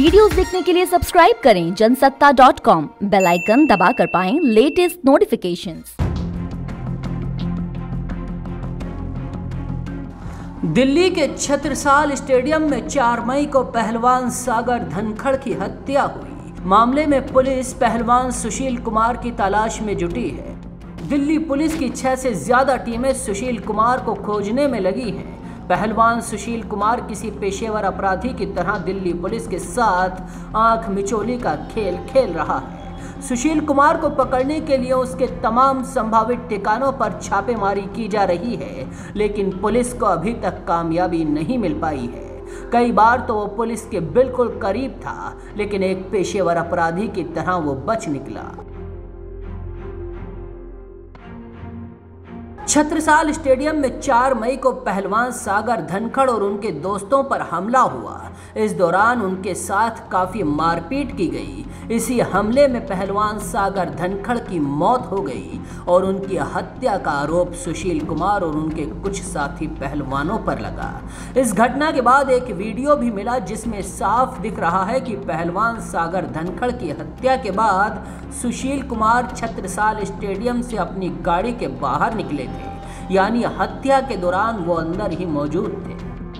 Videos देखने के लिए सब्सक्राइब करें जनसत्ता.com, बेल आइकन दबाकर पाएं लेटेस्ट नोटिफिकेशंस। दिल्ली के छत्रसाल स्टेडियम में 4 मई को पहलवान सागर धनखड़ की हत्या हुई। मामले में पुलिस पहलवान सुशील कुमार की तलाश में जुटी है। दिल्ली पुलिस की 6 से ज्यादा टीमें सुशील कुमार को खोजने में लगी हैं। पहलवान सुशील कुमार किसी पेशेवर अपराधी की तरह दिल्ली पुलिस के साथ आंख मिचोली का खेल खेल रहा है। सुशील कुमार को पकड़ने के लिए उसके तमाम संभावित ठिकानों पर छापेमारी की जा रही है, लेकिन पुलिस को अभी तक कामयाबी नहीं मिल पाई है। कई बार तो वो पुलिस के बिल्कुल करीब था, लेकिन एक पेशेवर अपराधी की तरह वो बच निकला। छत्रसाल स्टेडियम में 4 मई को पहलवान सागर धनखड़ और उनके दोस्तों पर हमला हुआ। इस दौरान उनके साथ काफी मारपीट की गई। इसी हमले में पहलवान सागर धनखड़ की मौत हो गई और उनकी हत्या का आरोप सुशील कुमार और उनके कुछ साथी पहलवानों पर लगा। इस घटना के बाद एक वीडियो भी मिला जिसमें साफ दिख रहा है कि पहलवान सागर धनखड़ की हत्या के बाद सुशील कुमार छत्रसाल स्टेडियम से अपनी गाड़ी के बाहर निकले थे, यानी हत्या के दौरान वो अंदर ही मौजूद थे।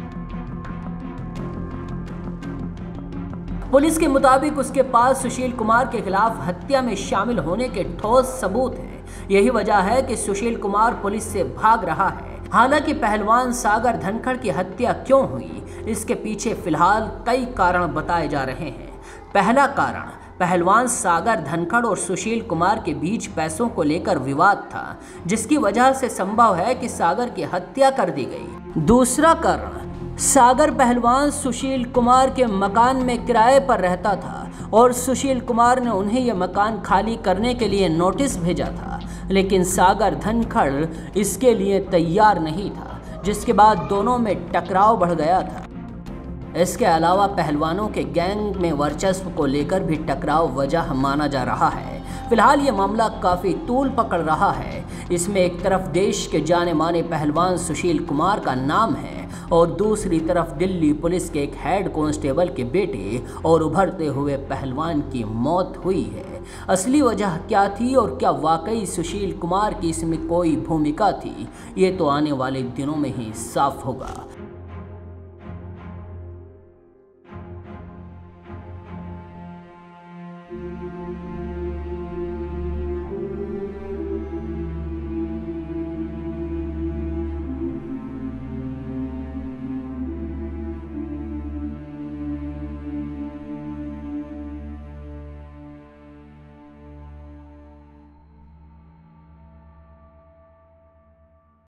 पुलिस के मुताबिक उसके पास सुशील कुमार के खिलाफ हत्या में शामिल होने के ठोस सबूत हैं। यही वजह है कि सुशील कुमार पुलिस से भाग रहा है। हालांकि पहलवान सागर धनखड़ की हत्या क्यों हुई, इसके पीछे फिलहाल कई कारण बताए जा रहे हैं। पहला कारण, पहलवान सागर धनखड़ और सुशील कुमार के बीच पैसों को लेकर विवाद था, जिसकी वजह से संभव है कि सागर की हत्या कर दी गई। दूसरा कारण, सागर पहलवान सुशील कुमार के मकान में किराए पर रहता था और सुशील कुमार ने उन्हें यह मकान खाली करने के लिए नोटिस भेजा था, लेकिन सागर धनखड़ इसके लिए तैयार नहीं था, जिसके बाद दोनों में टकराव बढ़ गया था। इसके अलावा पहलवानों के गैंग में वर्चस्व को लेकर भी टकराव वजह माना जा रहा है। फिलहाल ये मामला काफ़ी तूल पकड़ रहा है। इसमें एक तरफ देश के जाने माने पहलवान सुशील कुमार का नाम है और दूसरी तरफ दिल्ली पुलिस के एक हेड कांस्टेबल के बेटे और उभरते हुए पहलवान की मौत हुई है। असली वजह क्या थी और क्या वाकई सुशील कुमार की इसमें कोई भूमिका थी, ये तो आने वाले दिनों में ही साफ होगा।